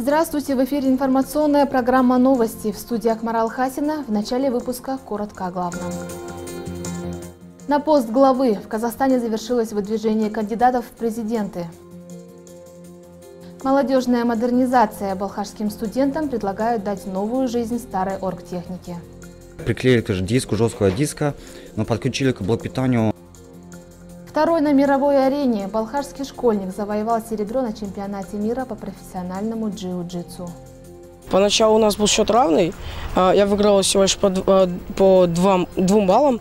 Здравствуйте! В эфире информационная программа «Новости». В студии Акмара Алхасина. В начале выпуска коротко о главном. На пост главы в Казахстане завершилось выдвижение кандидатов в президенты. Молодежная модернизация. Балхашским студентам предлагают дать новую жизнь старой оргтехнике. Приклеили тоже диску, жесткого диска, но подключили к блок питанию. Второй на мировой арене балхашский школьник завоевал серебро на чемпионате мира по профессиональному джиу-джитсу. Поначалу у нас был счет равный. Я выиграла всего лишь по двум баллам.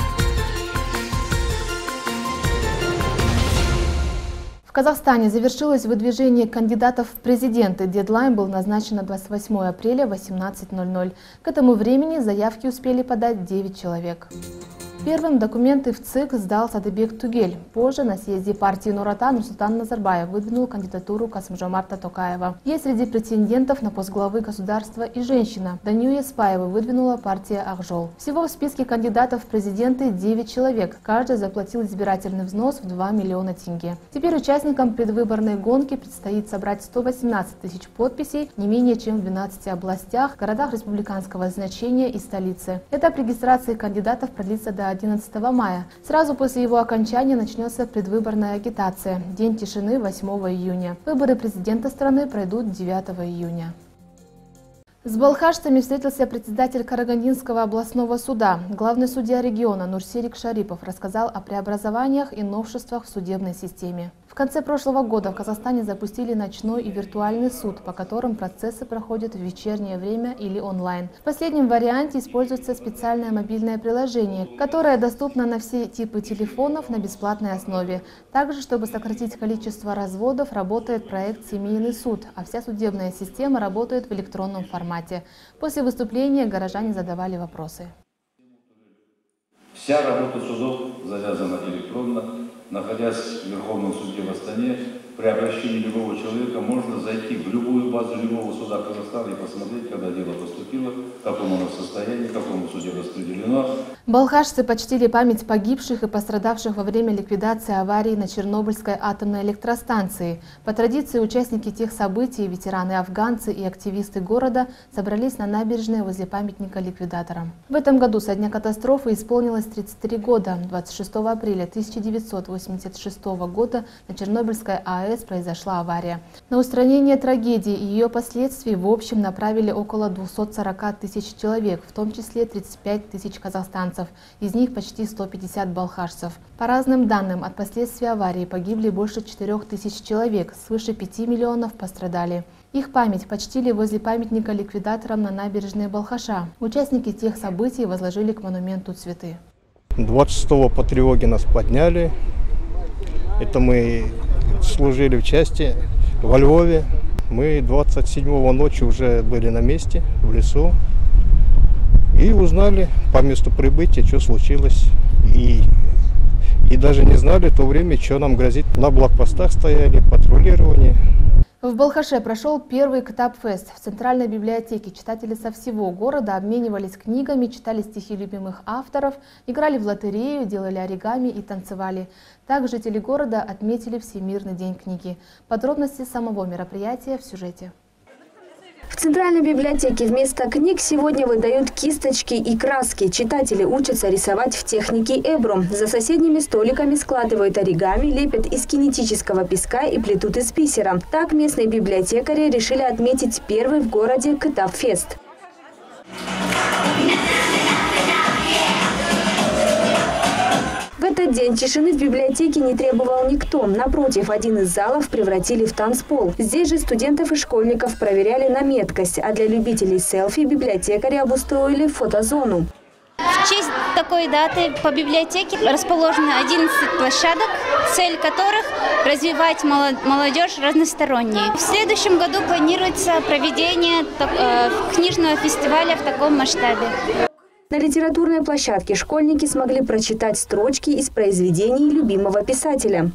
В Казахстане завершилось выдвижение кандидатов в президенты. Дедлайн был назначен на 28 апреля в 18:00. К этому времени заявки успели подать 9 человек. Первым документы в ЦИК сдал Садыбек Тугель. Позже на съезде партии Нур Отан Нурсултан Назарбаев выдвинул кандидатуру Касым-Жомарта Токаева. Есть среди претендентов на пост главы государства и женщина. Данию Еспаеву выдвинула партия Акжол. Всего в списке кандидатов в президенты 9 человек. Каждый заплатил избирательный взнос в 2 миллиона тенге. Теперь участникам предвыборной гонки предстоит собрать 118 тысяч подписей не менее чем в 12 областях, городах республиканского значения и столице. Этап регистрации кандидатов продлится до 11 мая. Сразу после его окончания начнется предвыборная агитация. День тишины 8 июня. Выборы президента страны пройдут 9 июня. С балхашцами встретился председатель Карагандинского областного суда. Главный судья региона Нурсерик Шарипов рассказал о преобразованиях и новшествах в судебной системе. В конце прошлого года в Казахстане запустили ночной и виртуальный суд, по которым процессы проходят в вечернее время или онлайн. В последнем варианте используется специальное мобильное приложение, которое доступно на все типы телефонов на бесплатной основе. Также, чтобы сократить количество разводов, работает проект «Семейный суд», а вся судебная система работает в электронном формате. После выступления горожане задавали вопросы. Вся работа судов завязана электронно. Находясь в Верховном суде в Астане, при обращении любого человека можно зайти в любую базу любого суда Казахстана и посмотреть, когда дело поступило, в каком оно состоянии, в каком суде распределено. Балхашцы почтили память погибших и пострадавших во время ликвидации аварии на Чернобыльской атомной электростанции. По традиции, участники тех событий, ветераны-афганцы и активисты города собрались на набережной возле памятника ликвидаторам. В этом году со дня катастрофы исполнилось 33 года. 26 апреля 1986 года на Чернобыльской АЭС произошла авария. На устранение трагедии и ее последствий в общем направили около 240 тысяч человек, в том числе 35 тысяч казахстанцев, из них почти 150 балхашцев. По разным данным, от последствий аварии погибли больше 4 тысяч человек, свыше 5 миллионов пострадали. Их память почтили возле памятника ликвидаторам на набережной Балхаша. Участники тех событий возложили к монументу цветы. 26-го по тревоге нас подняли. Это мы служили в части во Львове. Мы 27-го ночи уже были на месте, в лесу. И узнали по месту прибытия, что случилось. И даже не знали в то время, что нам грозит. На блокпостах стояли, патрулирование. В Балхаше прошел первый Кытап-фест. В Центральной библиотеке читатели со всего города обменивались книгами, читали стихи любимых авторов, играли в лотерею, делали оригами и танцевали. Также жители города отметили Всемирный день книги. Подробности самого мероприятия в сюжете. В Центральной библиотеке вместо книг сегодня выдают кисточки и краски. Читатели учатся рисовать в технике Эбро. За соседними столиками складывают оригами, лепят из кинетического песка и плетут из бисера. Так местные библиотекари решили отметить первый в городе Кытап-фест. В этот день тишины в библиотеке не требовал никто. Напротив, один из залов превратили в танцпол. Здесь же студентов и школьников проверяли на меткость, а для любителей селфи библиотекари обустроили фотозону. В честь такой даты по библиотеке расположено 11 площадок, цель которых – развивать молодежь разносторонней. В следующем году планируется проведение книжного фестиваля в таком масштабе. На литературной площадке школьники смогли прочитать строчки из произведений любимого писателя.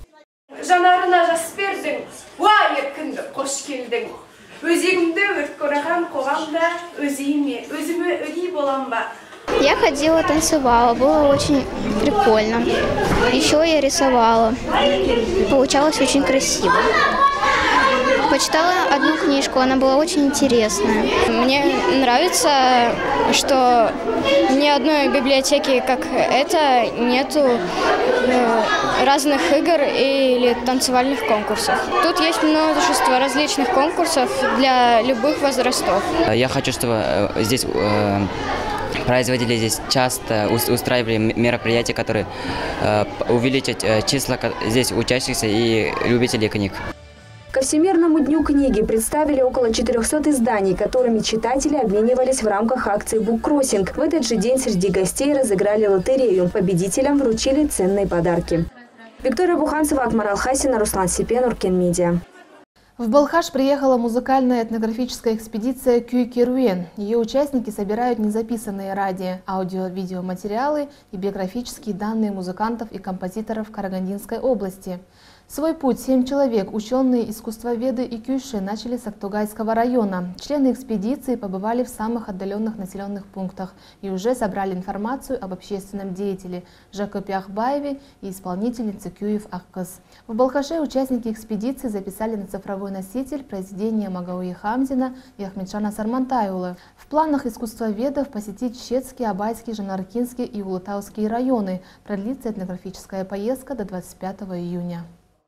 Я ходила, танцевала, было очень прикольно. Еще я рисовала. Получалось очень красиво. Почитала одну книжку, она была очень интересная. Мне нравится, что ни одной библиотеки, как эта, нету разных игр или танцевальных конкурсов. Тут есть множество различных конкурсов для любых возрастов. Я хочу, чтобы здесь производители здесь часто устраивали мероприятия, которые увеличат числа здесь учащихся и любителей книг. Ко Всемирному дню книги представили около 400 изданий, которыми читатели обменивались в рамках акции «Буккроссинг». В этот же день среди гостей разыграли лотерею. Победителям вручили ценные подарки. Виктория Буханцева, Акмар Алхасина, Руслан Сипен, Уркин-Медиа. В Балхаш приехала музыкальная этнографическая экспедиция Кюй-Керуен. Ее участники собирают незаписанные радио, аудио-видеоматериалы и биографические данные музыкантов и композиторов Карагандинской области. Свой путь 7 человек, ученые, искусствоведы и кюйши, начали с Актугайского района. Члены экспедиции побывали в самых отдаленных населенных пунктах и уже собрали информацию об общественном деятеле Жакопе Ахбаеве и исполнительнице Кюев Ахкыз. В Балхаше участники экспедиции записали на цифровой носитель произведения Магауи Хамзина и Ахмедшана Сармантайула. В планах искусствоведов посетить Щецкий, Абайский, Жанаркинский и Улутауский районы. Продлится этнографическая поездка до 25 июня.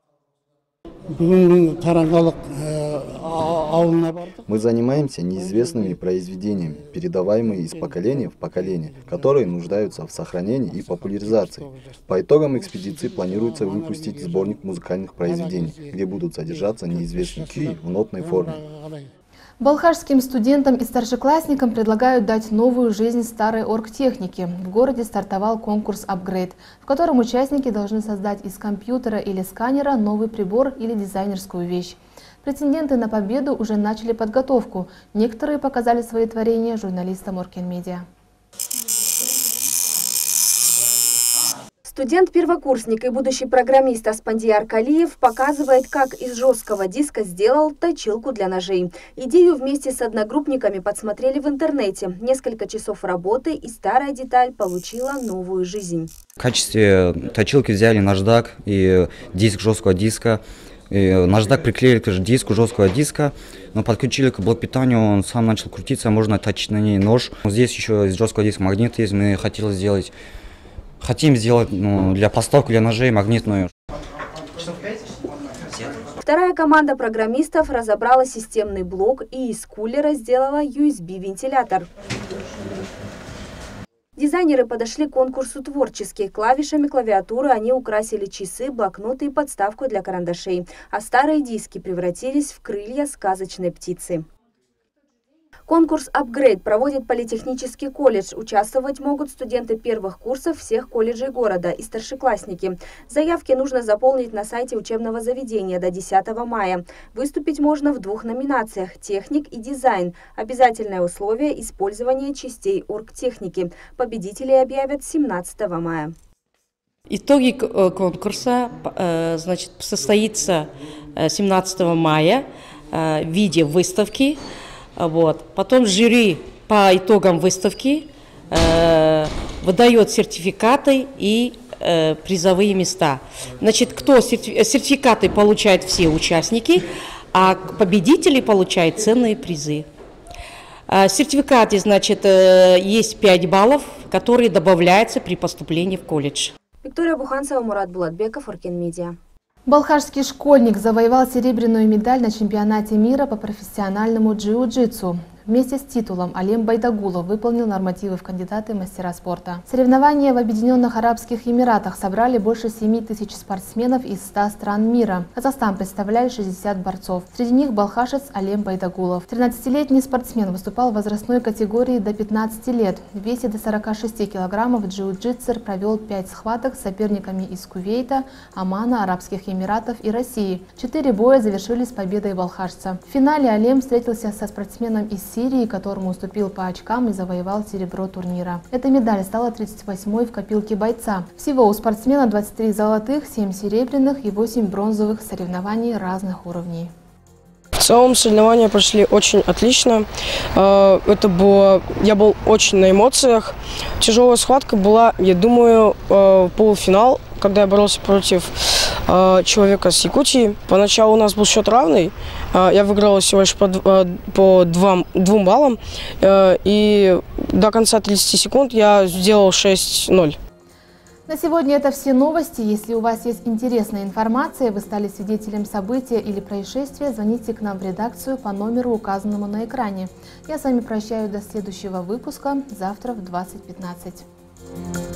Мы занимаемся неизвестными произведениями, передаваемыми из поколения в поколение, которые нуждаются в сохранении и популяризации. По итогам экспедиции планируется выпустить сборник музыкальных произведений, где будут содержаться неизвестные кюи в нотной форме. Балхашским студентам и старшеклассникам предлагают дать новую жизнь старой оргтехнике. В городе стартовал конкурс «Апгрейд», в котором участники должны создать из компьютера или сканера новый прибор или дизайнерскую вещь. Претенденты на победу уже начали подготовку. Некоторые показали свои творения журналистам Уркин-Медиа. Студент-первокурсник и будущий программист Аспандияр Калиев показывает, как из жесткого диска сделал точилку для ножей. Идею вместе с одногруппниками подсмотрели в интернете. Несколько часов работы, и старая деталь получила новую жизнь. В качестве точилки взяли наждак и диск жесткого диска. И наждак приклеили к диску жесткого диска, но подключили к блок питанию, он сам начал крутиться, можно точить на ней нож. Здесь еще из жесткого диска магнит есть, мы хотим сделать для поставки для ножей магнитную. Вторая команда программистов разобрала системный блок и из кулера сделала USB-вентилятор. Дизайнеры подошли к конкурсу творчески. Клавишами клавиатуры они украсили часы, блокноты и подставку для карандашей, а старые диски превратились в крылья сказочной птицы. Конкурс «Апгрейд» проводит Политехнический колледж. Участвовать могут студенты первых курсов всех колледжей города и старшеклассники. Заявки нужно заполнить на сайте учебного заведения до 10 мая. Выступить можно в 2 номинациях – техник и дизайн. Обязательное условие – использование частей оргтехники. Победителей объявят 17 мая. Итоги конкурса состоится 17 мая в виде выставки. Потом жюри по итогам выставки выдает сертификаты и призовые места. Сертификаты получают все участники, а победители получают ценные призы. В сертификате, есть 5 баллов, которые добавляются при поступлении в колледж. Виктория Буханцева, Мурат Булатбеков, Уркин-Медиа. Балхашский школьник завоевал серебряную медаль на чемпионате мира по профессиональному джиу-джитсу. Вместе с титулом Алем Байдагулов выполнил нормативы в кандидаты в мастера спорта. Соревнования в Объединенных Арабских Эмиратах собрали больше 7 тысяч спортсменов из 100 стран мира. Казахстан представляли 60 борцов. Среди них балхашец Алем Байдагулов. 13-летний спортсмен выступал в возрастной категории до 15 лет. В весе до 46 килограммов джиу-джитсер провел 5 схваток с соперниками из Кувейта, Омана, Арабских Эмиратов и России. 4 боя завершились победой балхашца. В финале Алем встретился со спортсменом из Сирии, которому уступил по очкам и завоевал серебро турнира. Эта медаль стала 38-й в копилке бойца. Всего у спортсмена 23 золотых, 7 серебряных и 8 бронзовых соревнований разных уровней. В целом соревнования прошли очень отлично. Я был очень на эмоциях. Тяжелая схватка была, я думаю, полуфинал, когда я боролся против человека с Якутии. Поначалу у нас был счет равный. Я выиграла всего лишь по 2 баллам. И до конца 30 секунд я сделал 6-0. На сегодня это все новости. Если у вас есть интересная информация, вы стали свидетелем события или происшествия, звоните к нам в редакцию по номеру, указанному на экране. Я с вами прощаюсь до следующего выпуска завтра в 20:15.